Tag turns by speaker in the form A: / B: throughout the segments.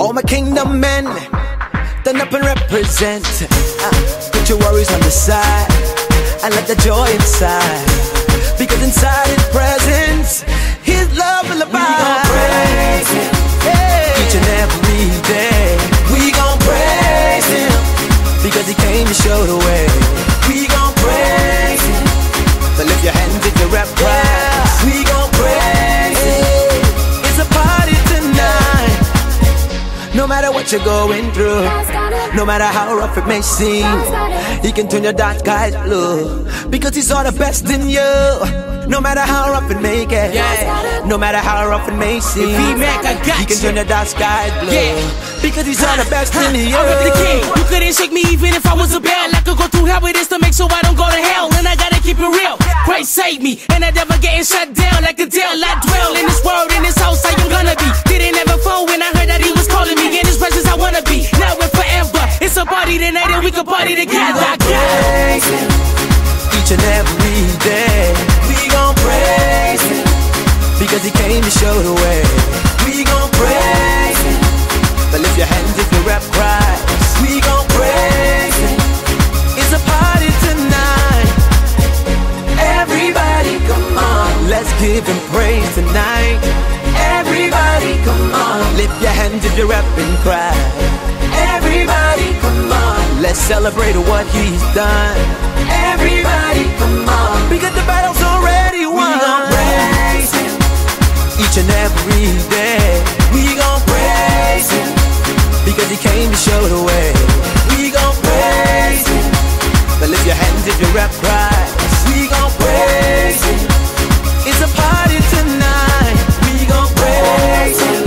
A: All my kingdom men, stand up and represent. Put your worries on the side and let the joy inside, because inside His presence, His love will abide. We gon' praise Him, each and every day. We gon' praise Him, because He came to show the way. We gon' praise Him, so lift your hands if you rap right. We gon' praise Him, it's a party tonight. No matter what you're going through, no matter how rough it may seem, He can turn your dark skies blue, because He saw the best in you. No matter how rough it may get, no matter how rough it may seem, He can turn your dark skies blue, because He saw the best in you.
B: I'm the king, you couldn't shake me even if I was a bell. I could go through hell with this to make sure I don't go to hell. And I gotta keep it real, Christ save me, and I never getting shut down like a deal. I dwell in this world, in this house I am gonna be. Didn't ever fall when I heard that He was calling me. In His presence I wanna be, now and forever. It's a party tonight and we can party together.
A: Praise Him, each and every day. We gon' praise Him, because He came to show the way. We gon' praise Him, but lift your hands if you rap Christ. We gon' praise Him, it's a party tonight. Everybody come on, let's give Him praise tonight. Everybody come on, lift your hands if you're rapping Christ. Everybody come on, let's celebrate what He's done. Everybody come on, because the battle's already won. We gon' praise Him, each and every day. We gon' praise Him, because He came to show the way. We gon' praise Him, but lift your hands if you rap Christ. We gon' praise Him, it's a party tonight. We gon' praise Him.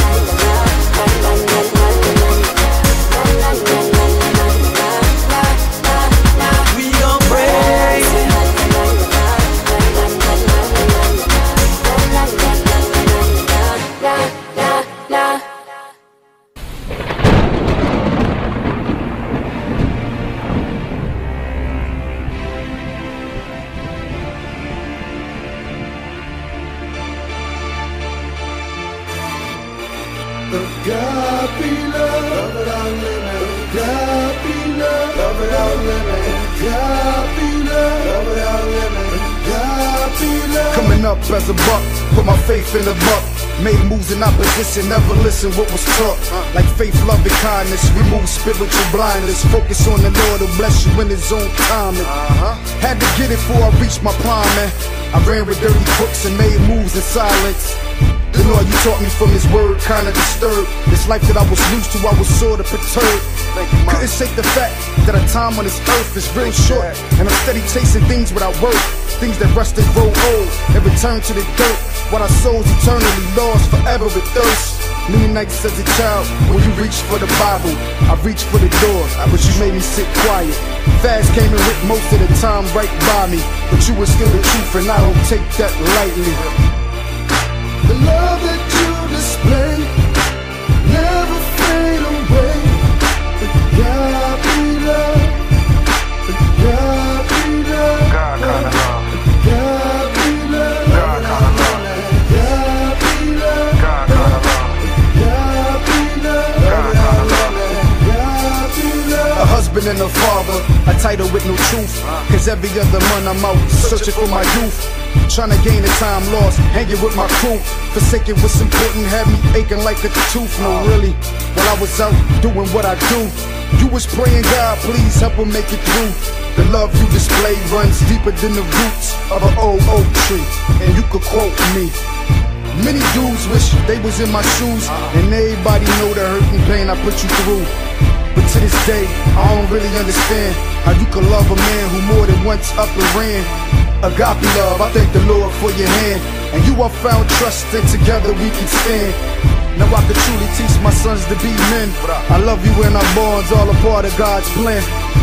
C: Coming up as a buck, put my faith in the buck. Made moves in opposition, never listen what was taught. Like faith, love, and kindness, remove spiritual blindness. Focus on the Lord who bless you in His own timing. Had to get it before I reached my prime, man. I ran with dirty crooks and made moves in silence. The Lord, you taught me from His word, kinda disturbed. This life that I was used to, I was sorta perturbed. Couldn't shake the fact that our time on this earth is real short, and I'm steady chasing things without worth. Things that rust and grow old and return to the dirt, while our souls eternally lost forever with thirst. Many nights as a child, when you reached for the Bible, I reached for the door, but you made me sit quiet. Fast came and went most of the time right by me, but you were still the truth and I don't take that lightly. The love that you display never fade away. But God be love, but God be love, God kinda love, God be love, God kinda love, God be love, God kinda love, God be love, God kinda love, God be love. A husband and a father, a title with no truth, cause every other month I'm out searching for my youth. Trying to gain the time lost, hanging with my crew. Forsaking what's important, had me aching like a tooth. No, really, while I was out doing what I do, you was praying, God, please help him make it through. The love you display runs deeper than the roots of an old oak tree, and you could quote me. Many dudes wish they was in my shoes, and everybody know the hurt and pain I put you through. But to this day, I don't really understand how you could love a man who more than once up and ran. Agape love, I thank the Lord for your hand, and you have found trust, and together we can stand. Now I could truly teach my sons to be men. I love you and our bonds, all a part of God's plan.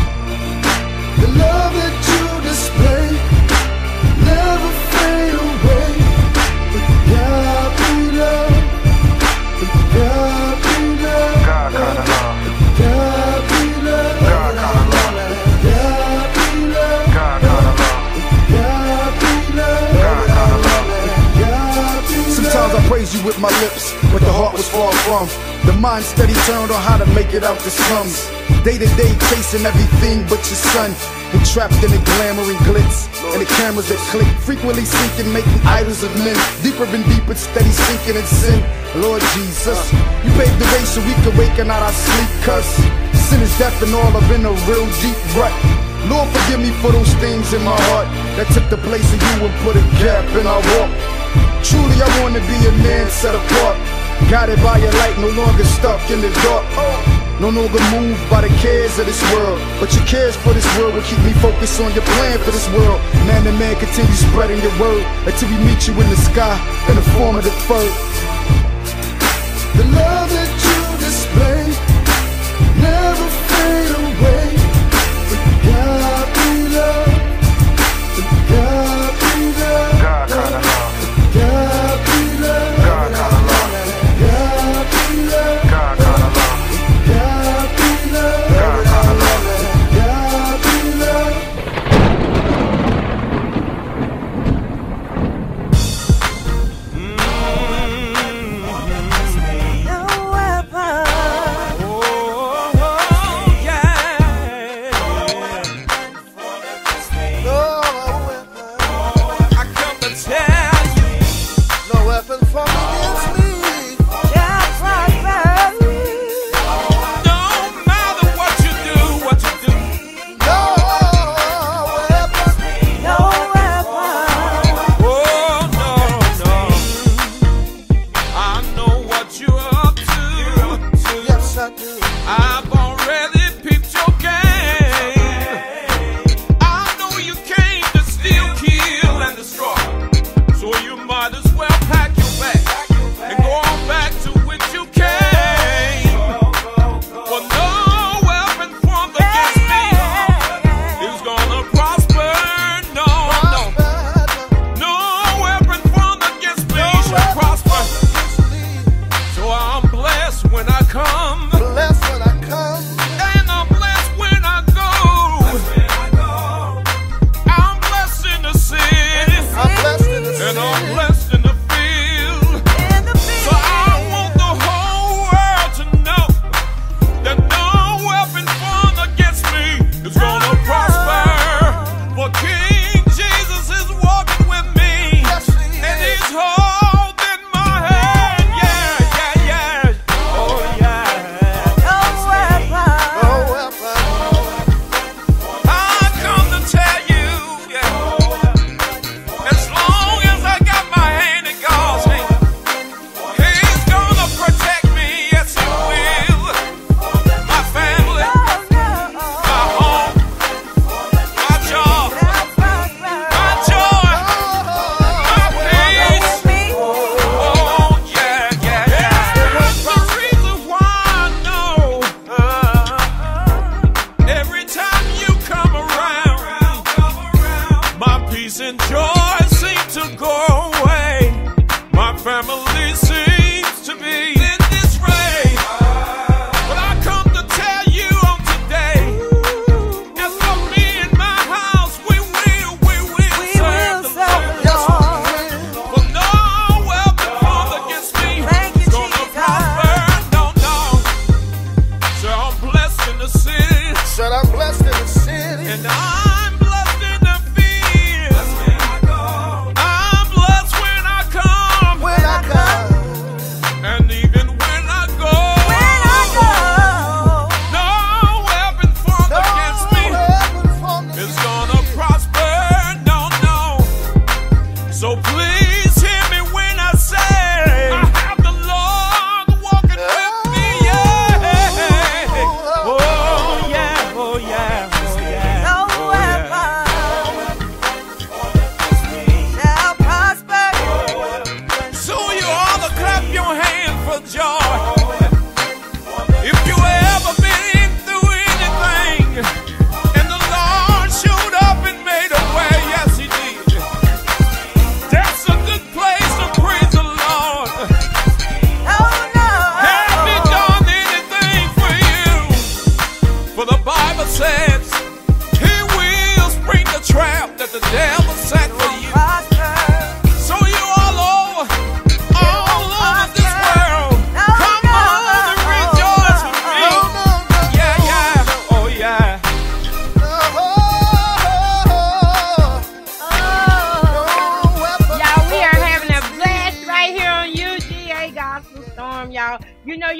C: The love that you display never fade away. But God be love, but God be love, God kinda love, God be love, God kinda love, God be love, God kinda love. Sometimes I praise you with my lips, but the heart was far from. The mind steady turned on how to make it out the slums. Day to day chasing everything but your son. We're trapped in the glamour and glitz, and the cameras that click. Frequently sinking, making idols of men. Deeper and deeper, steady sinking in sin. Lord Jesus, you paved the way so we could waken out our sleep. Cause sin is death and all of in a real deep rut. Lord, forgive me for those things in my heart that took the place of you and put a gap in our walk. Truly, I want to be a man set apart, guided by your light, no longer stuck in the dark. No longer moved by the cares of this world, but your cares for this world will keep me focused on your plan for this world. Man to man, continue spreading your word until we meet you in the sky in the form of the bird. The love that you display never fade away. God be love, God be love, God kind of love, God be love, God kind of love, God be love, God kind of love, God be love, God kind of love, God be love.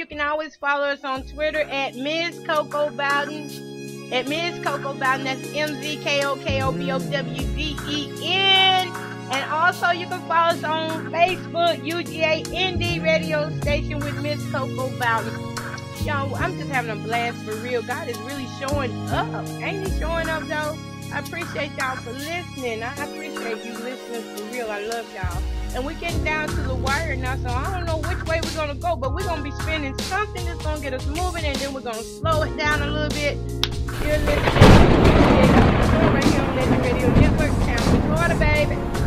D: you can always follow us on Twitter at Ms. Coco Bowden. At Ms. Coco Bowden, that's MZKOKOBOWDEN. And also you can follow us on Facebook, UGA Indie Radio Station with Ms. Coco Bowden. Y'all, I'm just having a blast for real. God is really showing up. Ain't he showing up though? I appreciate y'all for listening. I appreciate you listening for real. I love y'all. And we're getting down to the wire now, so I don't know which way we're going to go, but we're going to be spinning something that's going to get us moving, and then we're going to slow it down a little bit. You're listening to right here on Legend Radio Network, Town Florida, baby.